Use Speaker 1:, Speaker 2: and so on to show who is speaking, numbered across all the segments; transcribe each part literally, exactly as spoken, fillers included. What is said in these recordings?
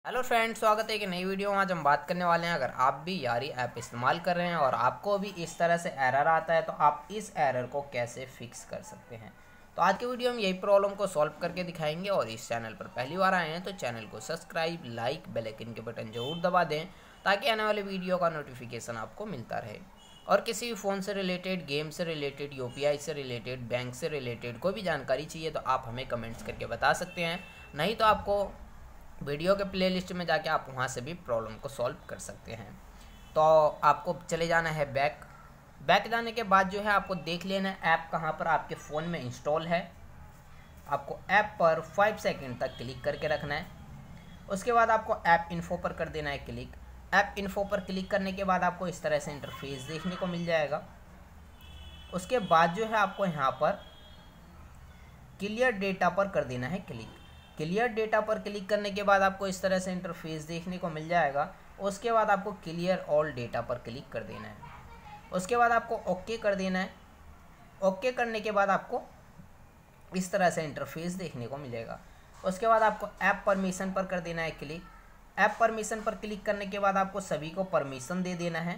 Speaker 1: Hello friends, स्वागत है एक नई वीडियो में। आज हम बात करने वाले हैं, अगर आप भी यारी ऐप इस्तेमाल कर रहे हैं और आपको भी इस तरह से एरर आता है तो आप इस एरर को कैसे फिक्स कर सकते हैं। तो आज की वीडियो में यही प्रॉब्लम को सॉल्व करके दिखाएंगे। और इस चैनल पर पहली बार आए हैं तो चैनल को सब्सक्राइब, लाइक, बेल आइकन के बटन जरूर दबा दें ताकि आने वाले वीडियो का नोटिफिकेशन आपको मिलता रहे। और किसी भी फ़ोन से रिलेटेड, गेम से रिलेटेड, यूपीआई से रिलेटेड, बैंक से रिलेटेड कोई भी जानकारी चाहिए तो आप हमें कमेंट्स करके बता सकते हैं। नहीं तो आपको वीडियो के प्लेलिस्ट में जाके आप वहाँ से भी प्रॉब्लम को सॉल्व कर सकते हैं। तो आपको चले जाना है बैक बैक जाने के बाद जो है आपको देख लेना है ऐप कहाँ पर आपके फ़ोन में इंस्टॉल है। आपको ऐप पर फाइव सेकंड तक क्लिक करके रखना है। उसके बाद आपको ऐप इन्फो पर कर देना है क्लिक। ऐप इन्फो पर क्लिक करने के बाद आपको इस तरह से इंटरफेस देखने को मिल जाएगा। उसके बाद जो है आपको यहाँ पर क्लियर डेटा पर कर देना है क्लिक। क्लियर डेटा पर क्लिक करने के बाद आपको इस तरह से इंटरफेस देखने को मिल जाएगा। उसके बाद आपको क्लियर ऑल डेटा पर क्लिक कर देना है। उसके बाद आपको ओके कर देना है। ओके करने के बाद आपको इस तरह से इंटरफेस देखने को मिलेगा। उसके बाद आपको ऐप परमिशन पर कर देना है क्लिक। ऐप परमिशन पर क्लिक करने के बाद आपको सभी को परमिशन दे देना है।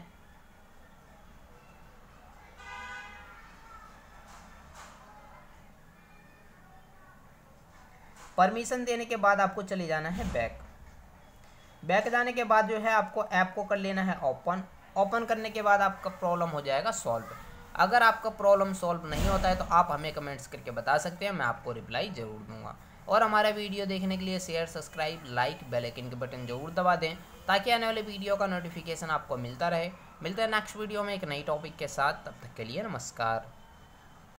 Speaker 1: परमिशन देने के बाद आपको चले जाना है बैक। बैक जाने के बाद जो है आपको ऐप को कर लेना है ओपन। ओपन करने के बाद आपका प्रॉब्लम हो जाएगा सॉल्व। अगर आपका प्रॉब्लम सॉल्व नहीं होता है तो आप हमें कमेंट्स करके बता सकते हैं, मैं आपको रिप्लाई ज़रूर दूंगा। और हमारा वीडियो देखने के लिए share, subscribe, like, bell icon के बटन जरूर दबा दें ताकि आने वाले वीडियो का नोटिफिकेशन आपको मिलता रहे। मिलते हैं नेक्स्ट वीडियो में एक नई टॉपिक के साथ। तब तक के लिए नमस्कार।